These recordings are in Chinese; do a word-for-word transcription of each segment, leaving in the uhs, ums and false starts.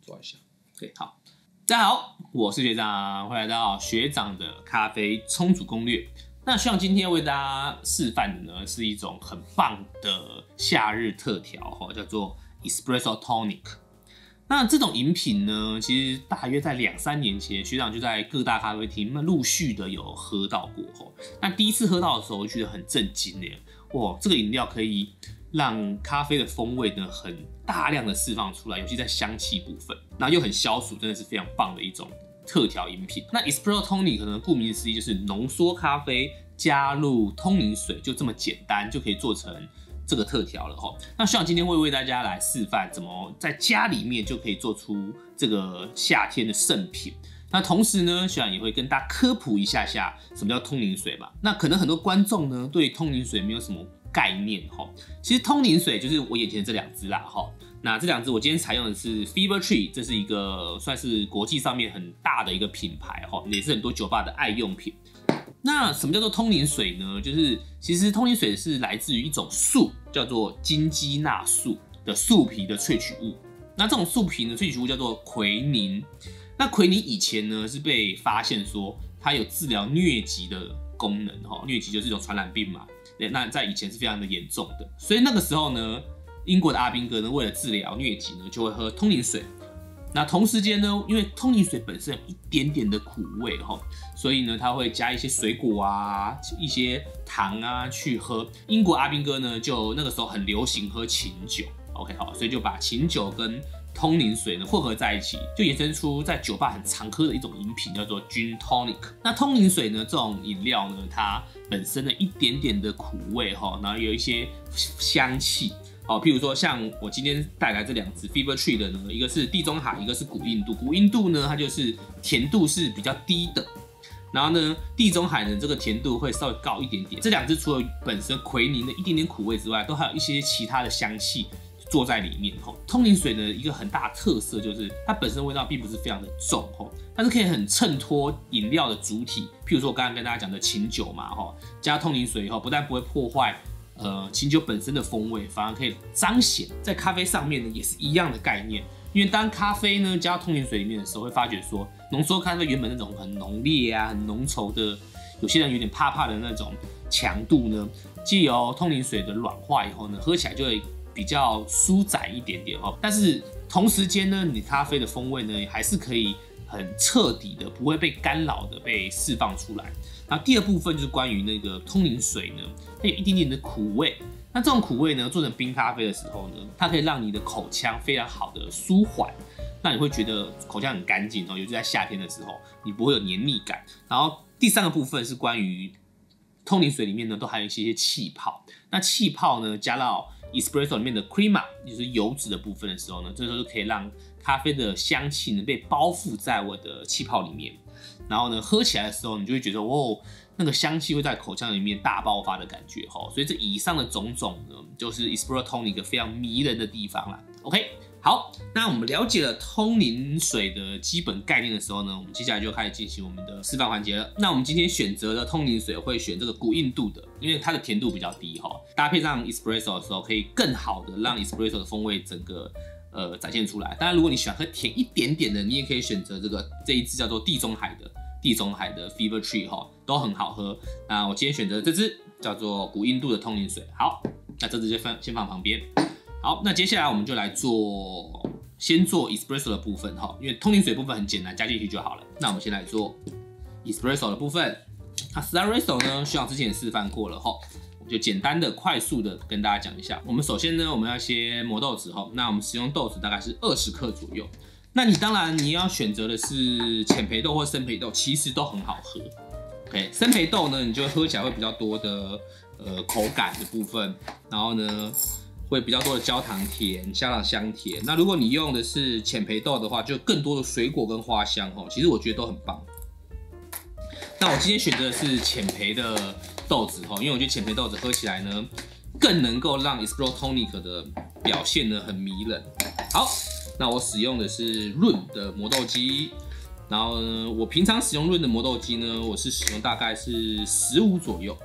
抓一下 ，OK， 好，大家好，我是学长，欢迎来到学长的咖啡冲煮攻略。那学长今天为大家示范的呢，是一种很棒的夏日特调，叫做 Espresso Tonic。那这种饮品呢，其实大约在两三年前，学长就在各大咖啡厅陆续的有喝到过。那第一次喝到的时候，我觉得很震惊耶！哇，这个饮料可以让咖啡的风味呢很大量的释放出来，尤其在香气部分，然后又很消暑，真的是非常棒的一种特调饮品。那 Espresso Tonic 呢，顾名思义就是浓缩咖啡加入通灵水，就这么简单就可以做成这个特调了哈。那希望今天会为大家来示范怎么在家里面就可以做出这个夏天的圣品。那同时呢，学长也会跟大家科普一下下什么叫通灵水嘛。那可能很多观众呢对通灵水没有什么概念哈。其实通灵水就是我眼前的这两支啦哈。那这两支我今天采用的是 Fever Tree， 这是一个算是国际上面很大的一个品牌哈，也是很多酒吧的爱用品。那什么叫做通灵水呢？就是其实通灵水是来自于一种树，叫做金鸡纳树的树皮的萃取物。那这种树皮的萃取物叫做奎宁。那奎宁以前呢是被发现说它有治疗疟疾的功能哈，疟疾就是一种传染病嘛，那在以前是非常的严重的，所以那个时候呢，英国的阿兵哥呢为了治疗疟疾呢就会喝通灵水。那同时间呢，因为通灵水本身有一点点的苦味哈，所以呢，它会加一些水果啊、一些糖啊去喝。英国阿兵哥呢，就那个时候很流行喝琴酒 ，OK 好，所以就把琴酒跟通灵水呢混合在一起，就衍生出在酒吧很常喝的一种饮品，叫做 Gin Tonic。那通灵水呢，这种饮料呢，它本身的一点点的苦味哈，然后有一些香气。好，譬如说像我今天带来这两支 Fever Tree 的呢，一个是地中海，一个是古印度。古印度呢，它就是甜度是比较低的，然后呢，地中海呢这个甜度会稍微高一点点。这两支除了本身奎宁的一点点苦味之外，都还有一些其他的香气做在里面。通灵水的一个很大的特色就是它本身味道并不是非常的重，但是可以很衬托饮料的主体。譬如说我刚刚跟大家讲的琴酒嘛，加通灵水以后，不但不会破坏呃，琴酒本身的风味，反而可以彰显在咖啡上面呢，也是一样的概念。因为当咖啡呢加到通灵水里面的时候，会发觉说，浓缩咖啡原本那种很浓烈啊、很浓稠的，有些人有点怕怕的那种强度呢，藉由通灵水的软化以后呢，喝起来就会比较舒展一点点哦。但是同时间呢，你咖啡的风味呢，还是可以很彻底的，不会被干扰的被释放出来。然后第二部分就是关于那个通灵水呢，它有一点点的苦味。那这种苦味呢，做成冰咖啡的时候呢，它可以让你的口腔非常好的舒缓，那你会觉得口腔很干净哦，尤其在夏天的时候，你不会有黏腻感。然后第三个部分是关于通灵水里面呢，都含有一些气泡。那气泡呢，加到 espresso 里面的 crema， 就是油脂的部分的时候呢，这时候就可以让咖啡的香气呢被包覆在我的气泡里面。然后呢，喝起来的时候，你就会觉得哦，那个香气会在口腔里面大爆发的感觉哈。所以这以上的种种呢，就是 Espresso Tonic 非常迷人的地方啦。OK， 好，那我们了解了通灵水的基本概念的时候呢，我们接下来就开始进行我们的示范环节了。那我们今天选择的通灵水会选这个古印度的，因为它的甜度比较低哈，搭配上 Espresso 的时候，可以更好的让 Espresso 的风味整个呃展现出来。当然，如果你喜欢喝甜一点点的，你也可以选择这个这一支叫做地中海的。地中海的 Fever Tree 哈都很好喝。那我今天选择这支叫做古印度的通灵水。好，那这支就放先放旁边。好，那接下来我们就来做，先做 Espresso 的部分哈，因为通灵水部分很简单，加进去就好了。那我们先来做 Espresso 的部分。那 Espresso 呢，学长之前也示范过了哈，我们就简单的、快速的跟大家讲一下。我们首先呢，我们要先磨豆子哈，那我们使用豆子大概是二十克左右。那你当然你要选择的是浅焙豆或生焙豆，其实都很好喝。OK， 生焙豆呢，你就喝起来会比较多的呃口感的部分，然后呢会比较多的焦糖甜、香辣香甜。那如果你用的是浅焙豆的话，就更多的水果跟花香哦，其实我觉得都很棒。那我今天选择的是浅焙的豆子哦，因为我觉得浅焙豆子喝起来呢，更能够让 Espresso Tonic 的表现呢很迷人。好。那我使用的是润的磨豆机，然后呢，我平常使用润的磨豆机呢，我是使用大概是十五左右。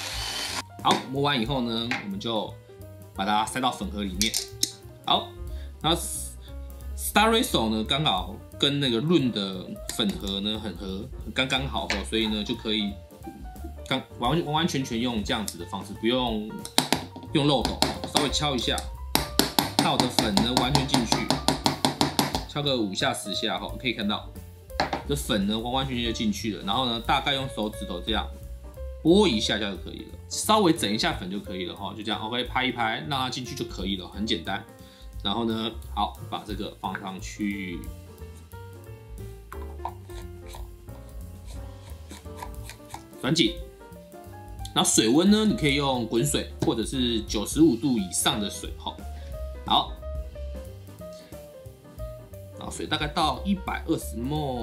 好，磨完以后呢，我们就把它塞到粉盒里面。好， 然后 Espresso 呢，刚好跟那个润的粉盒呢很合，刚刚好哦，所以呢就可以刚完完完全全用这样子的方式，不用用漏斗，稍微敲一下，看我的粉呢完全进去，敲个五下十下哈，可以看到这粉呢完完全全就进去了。然后呢，大概用手指头这样拨一下下就可以了，稍微整一下粉就可以了哈，就这样 OK， 拍一拍让它进去就可以了，很简单。然后呢，好，把这个放上去。转紧，然后水温呢，你可以用滚水或者是九十五度以上的水哈。好，然后水大概到一百二十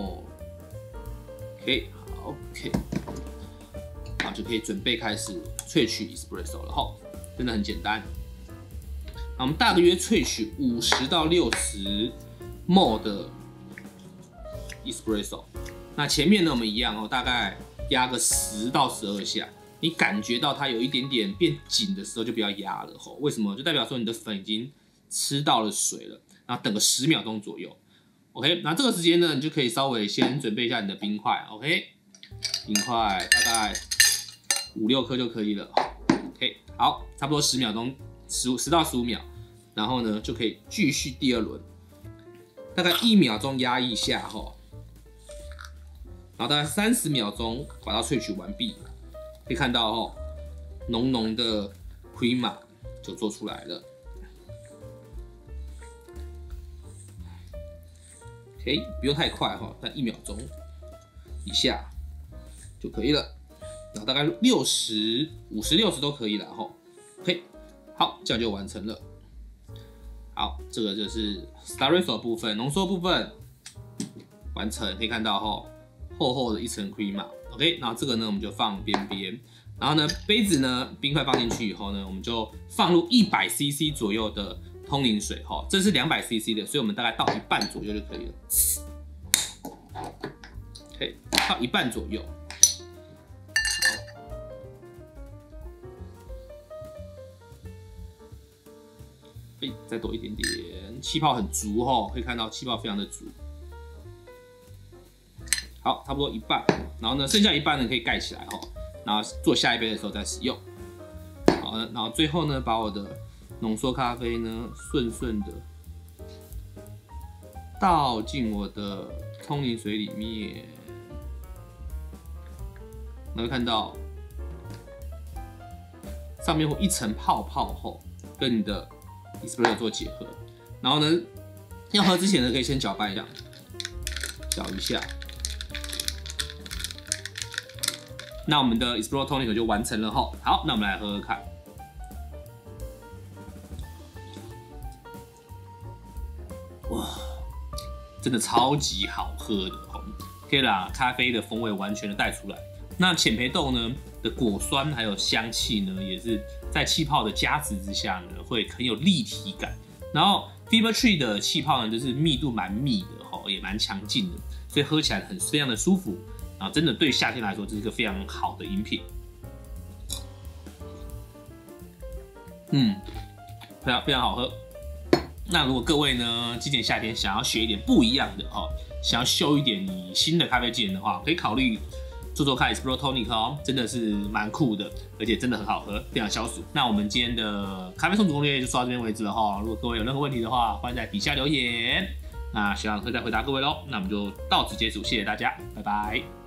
ml，OK， 好 ，OK， 然后就可以准备开始萃取 espresso 了哈，真的很简单。那我们大约萃取五十到六十 ml 的 espresso， 那前面呢我们一样哦，大概压个十到十二下，你感觉到它有一点点变紧的时候，就不要压了吼。为什么？就代表说你的粉已经吃到了水了。然后等个十秒钟左右 ，OK。那这个时间呢，你就可以稍微先准备一下你的冰块 ，OK。冰块大概五六颗就可以了 ，OK。好，差不多十秒钟，十十到十五秒，然后呢就可以继续第二轮，大概一秒钟压一下吼。然后大概三十秒钟把它萃取完毕，可以看到哦，浓浓的 crema 就做出来了。OK， 不用太快哈，但一秒钟以下就可以了。然后大概六十、五十、六十都可以了哈。OK， 好，这样就完成了。好，这个就是 Espresso 部分，浓缩部分完成，可以看到哈。厚厚的一层 crema，OK， 然后这个呢我们就放边边，然后呢杯子呢冰块放进去以后呢，我们就放入一百 C C 左右的通灵水哈，这是两百 C C 的，所以我们大概倒一半左右就可以了。OK， 倒一半左右。好，哎，再多一点点，气泡很足哈，可以看到气泡非常的足。好，差不多一半，然后呢，剩下一半呢可以盖起来哈，然后做下一杯的时候再使用。好，然后最后呢，把我的浓缩咖啡呢顺顺的倒进我的通灵水里面，然后看到上面会一层泡泡后，跟你的 espresso 做结合。然后呢，要喝之前呢，可以先搅拌一下，搅一下。那我们的 Espresso Tonic 就完成了吼。好，那我们来喝喝看。哇，真的超级好喝的吼，可以把咖啡的风味完全的带出来。那浅焙豆呢的果酸还有香气呢，也是在气泡的加持之下呢，会很有立体感。然后 Fever Tree 的气泡呢，就是密度蛮密的吼，也蛮强劲的，所以喝起来很非常的舒服。啊，真的对夏天来说，这是一个非常好的饮品。嗯，非常非常好喝。那如果各位呢，今年夏天想要学一点不一样的哦，想要秀一点你新的咖啡技能的话，可以考虑做做看 Espresso Tonic 哦，真的是蛮酷的，而且真的很好喝，非常消暑。那我们今天的咖啡冲煮攻略就说到这边为止了哈。如果各位有任何问题的话，欢迎在底下留言。那希望会再回答各位喽。那我们就到此结束，谢谢大家，拜拜。